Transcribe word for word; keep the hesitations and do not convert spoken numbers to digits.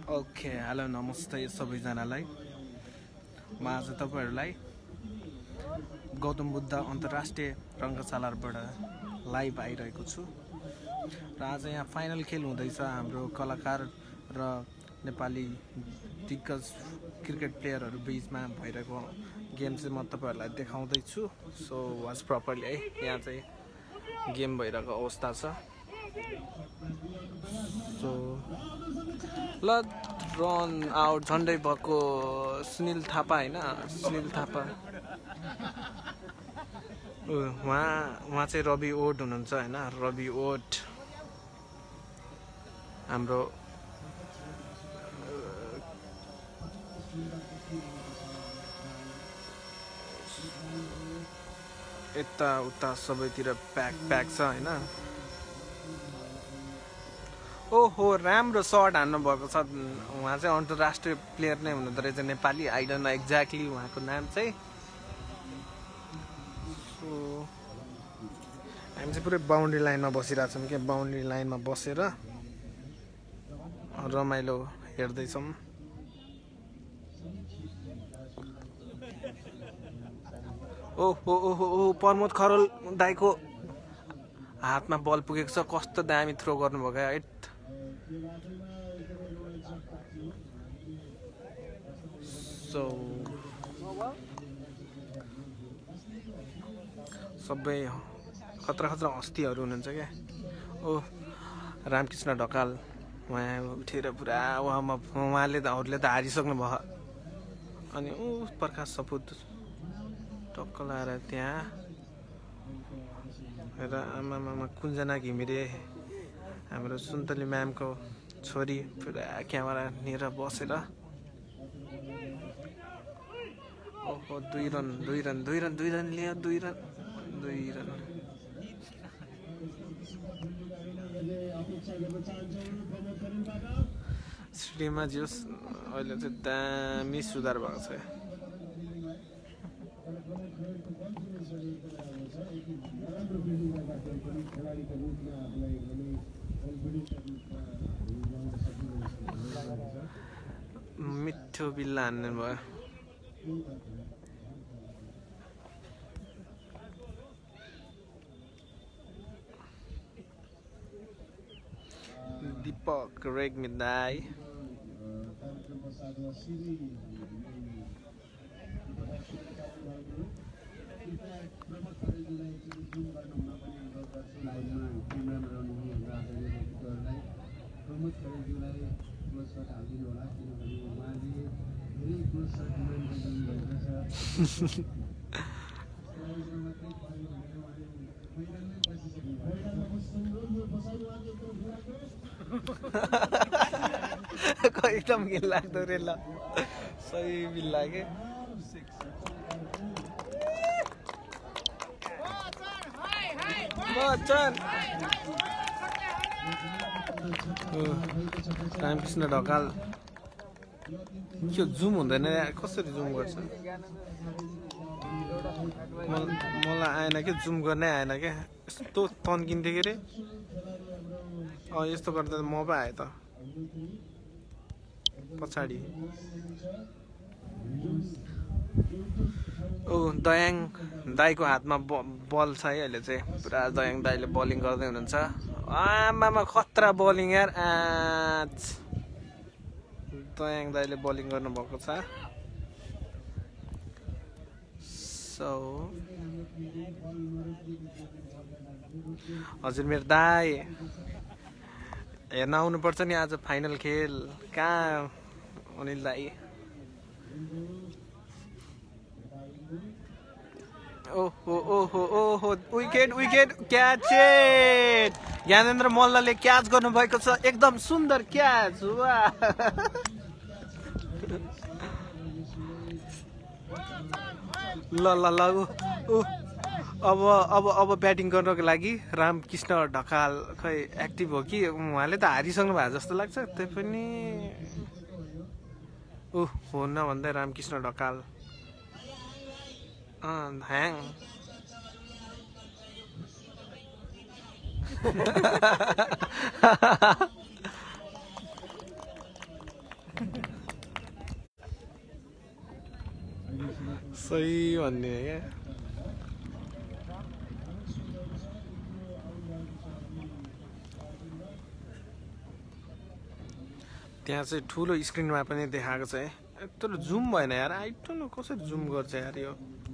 okay hello नमस्ते सबैजनालाई म आज तपाईहरुलाई गौतम बुद्ध अन्तर्राष्ट्रिय रङ्गशालाबाट लाइभ आइरहेको छु र आज यहाँ फाइनल खेल हुँदैछ हाम्रो कलाकार र नेपाली दिग्गज क्रिकेट प्लेयरहरु बीचमा भइरहेको गेम चाहिँ म तपाईहरुलाई देखाउँदै छु सो वाच प्रपरली है यहाँ चाहिँ गेम भइरहेको अवस्था छ सो ल रन आउट झन्डै भएको सुनिल थापा हैन सुनिल थापा उहाँ उहाँ चाहिँ रवि ओड हुनुहुन्छ हैन रवि ओड हाम्रो यता उता सबैतिर प्याक प्याक छ हैन ओहो राम्रो शट हान्नु भएको छ उहाँ चाहिँ अन्तर्राष्ट्रिय प्लेयर नै हुनुहुँदो रहेछ Nepali I don't know exactly उहाँको नाम चाहिँ सो हामी चाहिँ पुरै बाउन्ड्री लाइनमा बसिरहेको छौँ के बाउन्ड्री लाइनमा बसेर रमाइलो हेर्दैछौँ ओहो ओहो ओहो प्रमोद खरोल दाइको हातमा बल पुगेको छ कस्तो दामी थ्रो गर्नुभएको एट सो सबै खतरा खतरा हस्तीहरू हुनुहुन्छ क्या ओ रामकृष्ण ढकाल उहाँ उठेर पुरा उहाँमा उहाँले त अरूले त हारिसक्नु भयो अनि ऊ प्रकाश सपुत टक्क लाएर त्यहाँ र आमामामा कुञ्जना घिमिरे हाम्रो सुन्तली म्यामको छोरी पुरा क्यामेरा लिएर बसेर ओहो दुई रन दुई रन दुई रन दुई रन लियो दुई रन दुई रन श्रीमाजी होस् अहिले चाहिँ दामी सुधार भएको छ मिठो बिल्ला हान्नु भयो दीपक रेग्मी दाई एकदम घिन लाग्दो रे ल सही बिल लाग्यो रामकृष्ण ढकाल के जुम हुँदैन कसरी जुम गर्छ मलाई आएन के जुम गर्नै आएन क्या यस्तो तन्किन्थ्यो के रे अँ यस्तो गर्दा म पो आएँ त पछाडि ओ दयाङ दाईको हातमा बल छ है अहिले चाहिँ पुरा दयाङ दाईले बलिङ गर्दै हुनुहुन्छ आमामा खतरा बलिङ यार आज दयाङ दाईले बलिङ गर्नुभएको छ सो हजुर मेरो दाई हेर्न आउनुपर्छ नि आज फाइनल खेल कहाँ अनिल दाई ओहो ओहो ओहो wicket wicket catch it Gyanendra मल्लले क्याच गर्नुभएको छ एकदम सुन्दर क्याच वाह ल ल ल अब अब अब ब्याटिङ गर्नको लागि रामकृष्ण ढकाल खै एक्टिभ हो कि उहाँले त हारिसक्नु भएको जस्तो लाग्छ त्यही पनि ऊ हो न भन्दै रामकृष्ण ढकाल अँ ह्याङ सही भन्ने क्या त्यहाँ चाहिँ ठुलो स्क्रिनमा पनि देखाएको छ है यत्रो जुम भएन यार आई डोन्ट नो कसरी जुम गर्छ यार यो